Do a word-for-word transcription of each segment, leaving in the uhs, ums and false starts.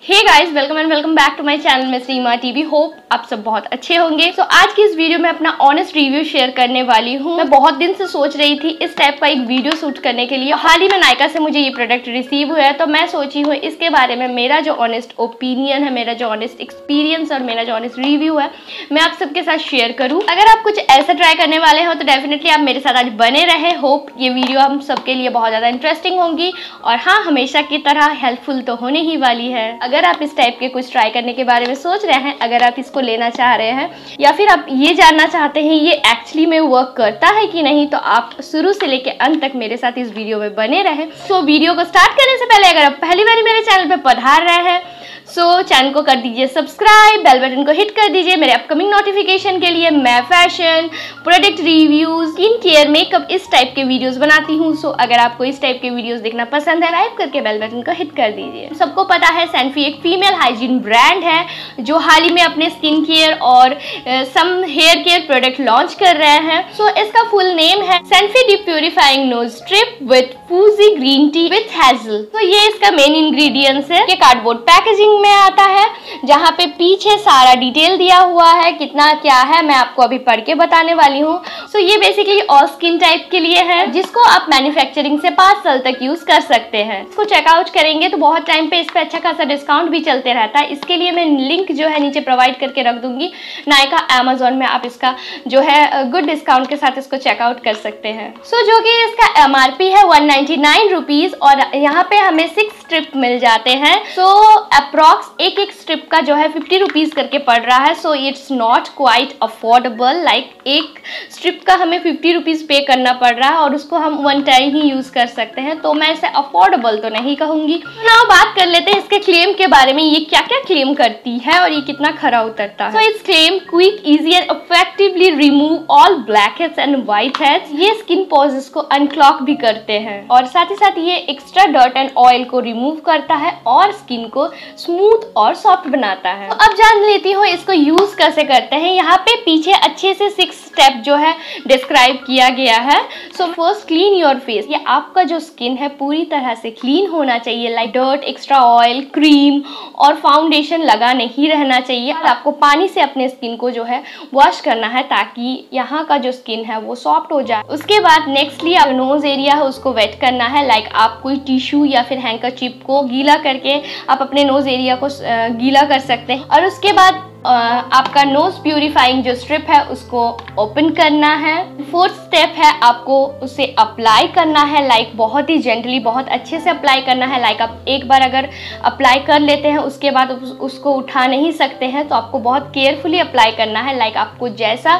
Hey guys, welcome and welcome back to my channel miss Reema TV. Hope आप सब बहुत अच्छे होंगे। तो so, आज की इस वीडियो में अपना ऑनेस्ट रिव्यू शेयर करने वाली हूँ। मैं बहुत दिन से सोच रही थी इस टाइप का एक वीडियो शूट करने के लिए। हाल ही में नायका से मुझे ये प्रोडक्ट रिसीव हुआ है, तो मैं सोची हूँ इसके बारे में मेरा जो ऑनेस्ट ओपिनियन है, मेरा जो ऑनेस्ट एक्सपीरियंस और मेरा जो ऑनेस्ट रिव्यू है, मैं आप सबके साथ शेयर करूँ। अगर आप कुछ ऐसा ट्राई करने वाले हो तो डेफिनेटली आप मेरे साथ आज बने रहे। होप ये वीडियो हम सबके लिए बहुत ज़्यादा इंटरेस्टिंग होंगी और हाँ, हमेशा की तरह हेल्पफुल तो होने ही वाली है। अगर आप इस टाइप के कुछ ट्राई करने के बारे में सोच रहे हैं, अगर आप इसको लेना चाह रहे हैं या फिर आप ये जानना चाहते हैं ये एक्चुअली में वर्क करता है कि नहीं, तो आप शुरू से लेके अंत तक मेरे साथ इस वीडियो में बने रहें। सो so, वीडियो को स्टार्ट करने से पहले अगर आप पहली बार मेरे चैनल पे पधार रहे हैं सो so, चैनल को कर दीजिए सब्सक्राइब, बेल बटन को हिट कर दीजिए मेरे अपकमिंग नोटिफिकेशन के लिए। मैं fashion, product reviews, skin care, makeup इस टाइप के वीडियोस बनाती हूँ। सो so, अगर आपको इस टाइप के वीडियोस देखना पसंद है, लाइक करके बेल बटन को हिट कर दीजिए। सबको पता है सैनफी एक फीमेल हाइजीन ब्रांड है जो हाल ही में अपने स्किन केयर और some hair care product launch कर रहे हैं। सो so, इसका फुल नेम है Sanfe deep purifying nose strip with Fuji green tea with hazel. तो ये इसका मेन इंग्रेडिएंट्स है। ये कार्डबोर्ड पैकेजिंग में आता है जहाँ पे पीछे सारा डिटेल दिया हुआ है, कितना क्या है मैं आपको अभी पढ़ के बताने वाली हूँ। सो so, ये बेसिकली ऑल स्किन टाइप के लिए है जिसको आप मैन्युफैक्चरिंग से पाँच साल तक यूज कर सकते हैं। इसको चेकआउट करेंगे तो बहुत टाइम पे इस पे अच्छा खासा डिस्काउंट भी चलते रहता है। इसके लिए मैं लिंक जो है नीचे प्रोवाइड करके रख दूंगी। नायका, अमेजोन में आप इसका जो है गुड डिस्काउंट के साथ इसको चेकआउट कर सकते हैं। सो so, जो कि इसका एम आर पी है वन नाइन्टी नाइन रुपीज और यहाँ पे हमें सिक्स स्ट्रिप मिल जाते हैं। सो अप्रॉक्स एक एक स्ट्रिप का जो है फिफ्टी रुपीज करके पड़ रहा है। So it's not quite affordable. Like एक स्ट्रिप का हमें फिफ्टी रुपीज पे करना पड़ रहा है और उसको हम वन टाइम ही यूज कर सकते हैं, तो मैं इसे अफोर्डेबल तो नहीं कहूंगी। ना बात कर लेते हैं इसके क्लेम के बारे में, ये क्या क्या क्लेम करती है और ये कितना खरा उतरता है। So its claim quick, easy and effectively remove all black heads and white heads. ये स्किन पॉजेस को अनक्लॉक भी करते हैं और साथ ही साथ ये एक्स्ट्रा डर्ट एंड ऑयल को रिमूव करता है और स्किन को स्मूथ और सॉफ्ट बनाता है। तो अब जान लेती हूँ इसको यूज कैसे करते हैं। यहाँ पे पीछे अच्छे से सिक्स स्टेप जो है डिस्क्राइब किया गया है। So first, clean your face. ये आपका जो स्किन है पूरी तरह से क्लीन होना चाहिए। Like dirt, extra oil, cream और फाउंडेशन लगा नहीं रहना चाहिए। आपको पानी से अपने स्किन को जो है वॉश करना है ताकि यहाँ का जो स्किन है वो सॉफ्ट हो जाए। उसके बाद नेक्स्टली नोज एरिया है उसको वेट करना है। लाइक आप कोई टिश्यू या फिर हैंकरचिप को गीला करके आप अपने नोज एरिया को गीला कर सकते हैं। और उसके बाद आपका नोज प्यूरिफाइंग जो स्ट्रिप है उसको ओपन करना है। फोर्थ स्टेप है आपको उसे अप्लाई करना है। लाइक बहुत ही जेंटली, बहुत अच्छे से अप्लाई करना है। लाइक आप एक बार अगर अप्लाई कर लेते हैं उसके बाद उस, उसको उठा नहीं सकते हैं, तो आपको बहुत केयरफुली अप्लाई करना है। लाइक आपको जैसा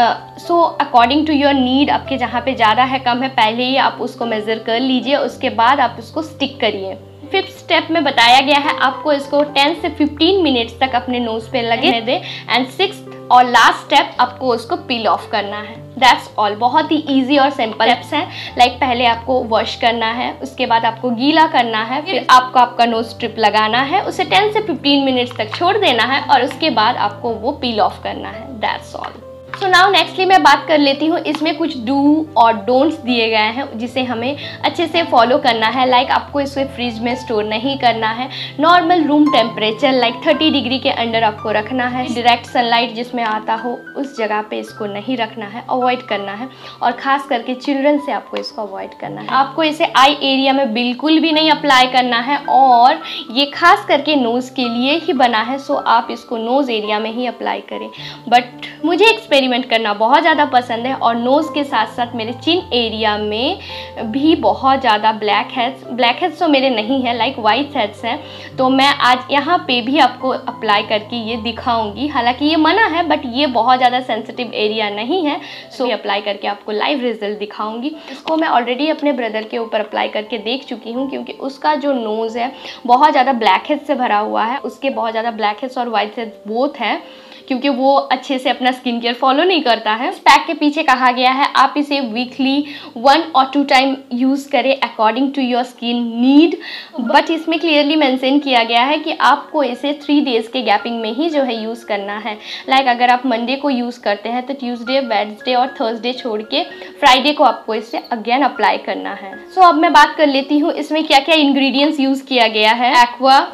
so according to your need, आपके जहाँ पे ज़्यादा है कम है पहले ही आप उसको मेजर कर लीजिए, उसके बाद आप उसको स्टिक करिए। फिफ्थ स्टेप में बताया गया है आपको इसको टेन से फिफ्टीन मिनट्स तक अपने नोज पे लगे दे। एंड सिक्स्थ और लास्ट स्टेप आपको उसको पील ऑफ करना है। That's all. बहुत ही इजी और सिंपल स्टेप्स हैं। लाइक like पहले आपको वॉश करना है, उसके बाद आपको गीला करना है, फिर आपको आपका नोज स्ट्रिप लगाना है, उसे टेन से फिफ्टीन मिनट्स तक छोड़ देना है और उसके बाद आपको वो पील ऑफ करना है। That's all. So now nextly मैं बात कर लेती हूँ इसमें कुछ डू और डोंट्स दिए गए हैं जिसे हमें अच्छे से फॉलो करना है। लाइक like आपको इसे फ्रिज में स्टोर नहीं करना है। Normal room temperature like thirty degree के अंडर आपको रखना है। डायरेक्ट सनलाइट जिसमें आता हो उस जगह पे इसको नहीं रखना है, अवॉइड करना है। और खास करके चिल्ड्रन से आपको इसको अवॉइड करना है। आपको इसे आई एरिया में बिल्कुल भी नहीं अप्लाई करना है और ये खास करके नोज के लिए ही बना है। सो आप इसको नोज एरिया में ही अप्लाई करें। बट मुझे एक्सपेरिमेंट करना बहुत ज़्यादा पसंद है और नोज़ के साथ साथ मेरे चिन एरिया में भी बहुत ज़्यादा ब्लैक हेड्स ब्लैक हेड्स तो मेरे नहीं है, लाइक वाइट हेड्स हैं। तो मैं आज यहाँ पे भी आपको अप्लाई करके ये दिखाऊंगी। हालांकि ये मना है बट ये बहुत ज़्यादा सेंसिटिव एरिया नहीं है। सो so, अप्लाई करके आपको लाइव रिजल्ट दिखाऊंगी। इसको मैं ऑलरेडी अपने ब्रदर के ऊपर अप्लाई करके देख चुकी हूँ क्योंकि उसका जो नोज़ है बहुत ज़्यादा ब्लैक हेड्स से भरा हुआ है। उसके बहुत ज़्यादा ब्लैक हेड्स और वाइट हेड्स बोथ हैं क्योंकि वो अच्छे से अपना स्किन केयर फॉलो नहीं करता है। इस पैक के पीछे कहा गया है आप इसे वीकली वन और टू टाइम यूज़ करें according to your skin need. But इसमें क्लियरली मेंशन किया गया है कि आपको इसे थ्री डेज़ के गैपिंग में ही जो है यूज़ करना है। लाइक like अगर आप मंडे को यूज़ करते हैं तो ट्यूसडे, वेडनेसडे और थर्सडे छोड़ के फ्राइडे को आपको इसे अगेन अप्लाई करना है। सो so, अब मैं बात कर लेती हूँ इसमें क्या क्या इंग्रेडिएंट्स यूज़ किया गया है। Aqua,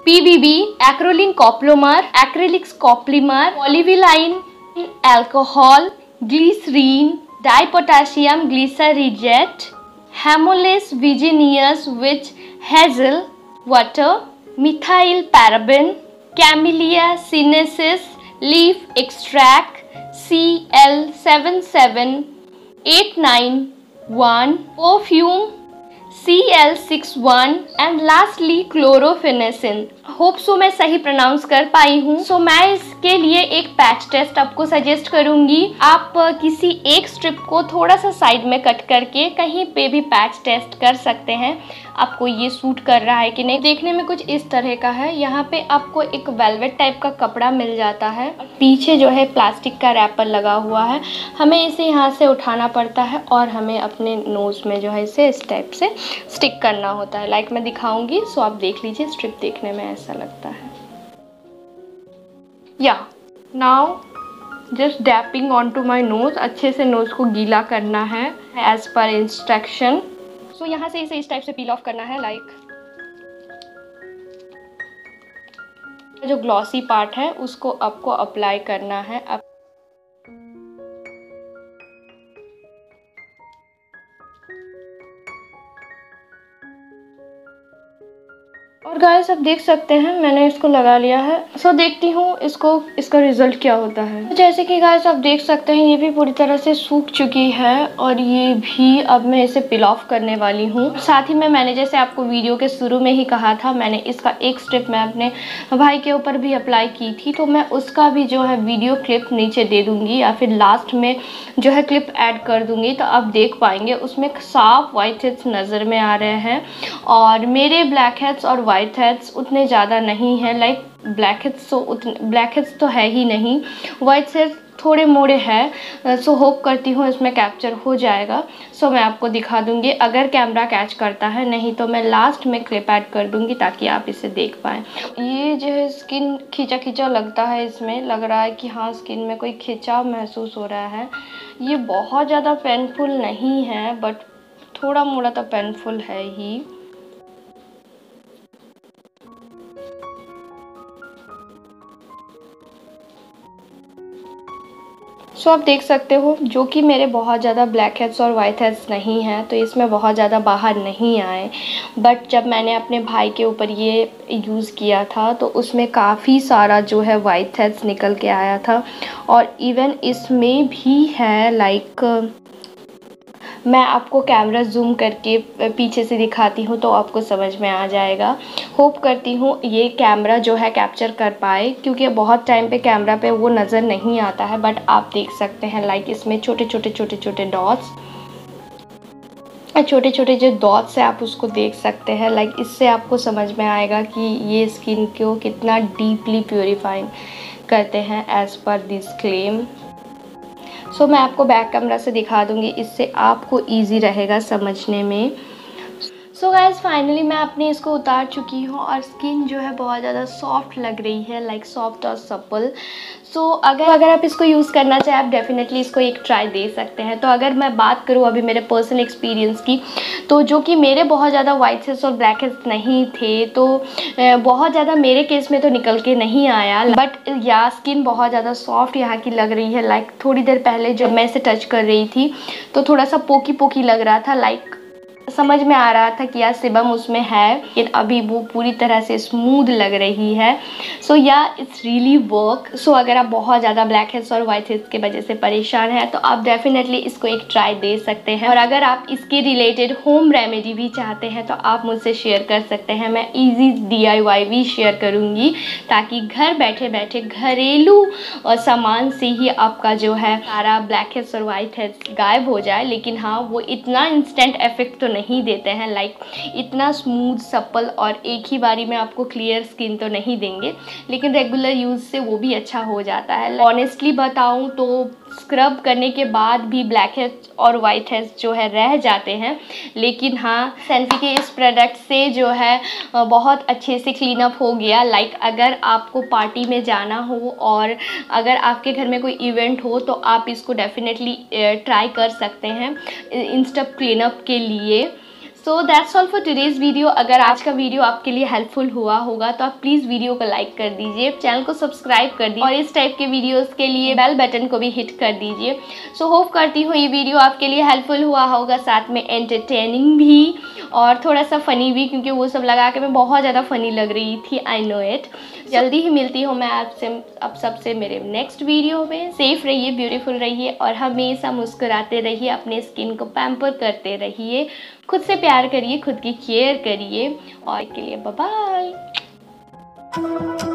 P B B, acrylin copolymer, acrylics copolymer, polyvinyl alcohol, glycerin, dipotassium glycyrrhizate, hamamelis विजिनियस witch hazel water, methyl paraben, camellia sinensis leaf extract, C L seven seven eight nine one, perfume C L six one and lastly chlorphenesin. Hope so मैं सही pronounce कर पाई हूँ। So so, मैं इसके लिए एक patch test आपको suggest करूंगी। आप किसी एक स्ट्रिप को थोड़ा सा साइड में कट करके कहीं पे भी पैच टेस्ट कर सकते हैं, आपको ये सूट कर रहा है कि नहीं। देखने में कुछ इस तरह का है। यहाँ पे आपको एक वेलवेट टाइप का कपड़ा मिल जाता है, पीछे जो है प्लास्टिक का रैपर लगा हुआ है। हमें इसे यहाँ से उठाना पड़ता है और हमें अपने नोज़ में जो है इसे इस टाइप से स्टिक करना होता है। लाइक मैं दिखाऊंगी, सो आप देख लीजिए। स्ट्रिप देखने में ऐसा लगता है। Yeah now just dabbing on to my nose. अच्छे से नोज को गीला करना है एज पर इंस्ट्रक्शन। सो यहाँ से इसे इस टाइप से पील ऑफ करना है। लाइक जो ग्लॉसी पार्ट है उसको आपको अप्लाई करना है। अब और गाइस आप देख सकते हैं मैंने इसको लगा लिया है। सो देखती हूँ इसको इसका रिजल्ट क्या होता है। तो जैसे कि गाइस आप देख सकते हैं ये भी पूरी तरह से सूख चुकी है और ये भी अब मैं इसे पिल ऑफ करने वाली हूँ। साथ ही में मैंने जैसे आपको वीडियो के शुरू में ही कहा था, मैंने इसका एक स्ट्रिप मैं अपने भाई के ऊपर भी अप्लाई की थी, तो मैं उसका भी जो है वीडियो क्लिप नीचे दे दूँगी या फिर लास्ट में जो है क्लिप ऐड कर दूँगी, तो आप देख पाएंगे। उसमें साफ वाइट हेड्स नज़र में आ रहे हैं और मेरे ब्लैक हेड्स और वाइट हेड्स उतने ज़्यादा नहीं है। लाइक ब्लैक हेड्स तो उतने ब्लैक हेड्स तो है ही नहीं, वाइट हेड्स थोड़े मोड़े हैं। सो होप करती हूँ इसमें कैप्चर हो जाएगा। सो so, मैं आपको दिखा दूँगी अगर कैमरा कैच करता है, नहीं तो मैं लास्ट में क्लिप ऐड कर दूँगी ताकि आप इसे देख पाएँ। ये जो है स्किन खींचा खींचा लगता है, इसमें लग रहा है कि हाँ स्किन में कोई खिंचाव महसूस हो रहा है। ये बहुत ज़्यादा पेनफुल नहीं है बट थोड़ा मोड़ा तो पेनफुल है ही। सो so, आप देख सकते हो जो कि मेरे बहुत ज़्यादा ब्लैक हेड्स और वाइट हेड्स नहीं हैं, तो इसमें बहुत ज़्यादा बाहर नहीं आए। बट जब मैंने अपने भाई के ऊपर ये यूज़ किया था तो उसमें काफ़ी सारा जो है वाइट हेड्स निकल के आया था और इवन इसमें भी है। लाइक मैं आपको कैमरा जूम करके पीछे से दिखाती हूँ तो आपको समझ में आ जाएगा। होप करती हूँ ये कैमरा जो है कैप्चर कर पाए, क्योंकि बहुत टाइम पे कैमरा पे वो नज़र नहीं आता है। बट आप देख सकते हैं लाइक इसमें छोटे छोटे छोटे छोटे डॉट्स, छोटे छोटे जो डॉट्स है आप उसको देख सकते हैं। लाइक इससे आपको समझ में आएगा कि ये स्किन को कितना डीपली प्योरीफाइंग करते हैं as per this claim. So so, मैं आपको बैक कैमरा से दिखा दूंगी, इससे आपको इजी रहेगा समझने में। सो गाइज फाइनली मैं अपने इसको उतार चुकी हूँ और स्किन जो है बहुत ज़्यादा सॉफ्ट लग रही है, लाइक सॉफ्ट और सपल। सो so, अगर अगर आप इसको यूज़ करना चाहें आप डेफिनेटली इसको एक ट्राई दे सकते हैं। तो अगर मैं बात करूँ अभी मेरे पर्सनल एक्सपीरियंस की, तो जो कि मेरे बहुत ज़्यादा वाइट हेड्स और ब्लैक हेड्स नहीं थे, तो बहुत ज़्यादा मेरे केस में तो निकल के नहीं आया। बट या स्किन बहुत ज़्यादा सॉफ्ट यहाँ की लग रही है। लाइक थोड़ी देर पहले जब मैं इसे टच कर रही थी तो थोड़ा सा पोकी पोकी लग रहा था, लाइक समझ में आ रहा था कि यार सिबम उसमें है, लेकिन अभी वो पूरी तरह से स्मूथ लग रही है। सो या इट्स रियली वर्क। सो अगर आप बहुत ज़्यादा ब्लैक हेड्स और वाइट हेड्स की वजह से परेशान हैं तो आप डेफिनेटली इसको एक ट्राई दे सकते हैं। और अगर आप इसके रिलेटेड होम रेमेडी भी चाहते हैं तो आप मुझसे शेयर कर सकते हैं। मैं ईजी डी आई वाई भी शेयर करूँगी ताकि घर बैठे बैठे घरेलू सामान से ही आपका जो है सारा ब्लैक हेड्स और वाइट हेड्स गायब हो जाए। लेकिन हाँ वो इतना इंस्टेंट इफेक्ट तो नहीं देते हैं, लाइक इतना स्मूथ सप्पल और एक ही बारी में आपको क्लियर स्किन तो नहीं देंगे, लेकिन रेगुलर यूज़ से वो भी अच्छा हो जाता है। ऑनेस्टली बताऊं तो स्क्रब करने के बाद भी ब्लैक हेड्स और वाइट हेड्स जो है रह जाते हैं, लेकिन हाँ सैनफी के इस प्रोडक्ट से जो है बहुत अच्छे से क्लीन अप हो गया। लाइक अगर आपको पार्टी में जाना हो और अगर आपके घर में कोई इवेंट हो तो आप इसको डेफिनेटली ट्राई कर सकते हैं इंस्टेंट क्लीन अप के लिए। So that's all for today's video. अगर आज का वीडियो आपके लिए हेल्पफुल हुआ होगा तो आप प्लीज़ वीडियो को लाइक कर दीजिए, चैनल को सब्सक्राइब कर दीजिए और इस टाइप के वीडियोस के लिए बेल बटन को भी हिट कर दीजिए। सो so, होप करती हूँ ये वीडियो आपके लिए हेल्पफुल हुआ होगा, साथ में एंटरटेनिंग भी और थोड़ा सा फ़नी भी, क्योंकि वो सब लगा के मैं बहुत ज़्यादा फ़नी लग रही थी। I know it. जल्दी ही मिलती हूँ मैं आपसे अब सबसे मेरे नेक्स्ट वीडियो में। सेफ रहिए, ब्यूटीफुल रहिए और हमेशा मुस्कुराते रहिए, अपने स्किन को पैम्पर करते रहिए, खुद से प्यार करिए, खुद की केयर करिए और के लिए बाय बाय।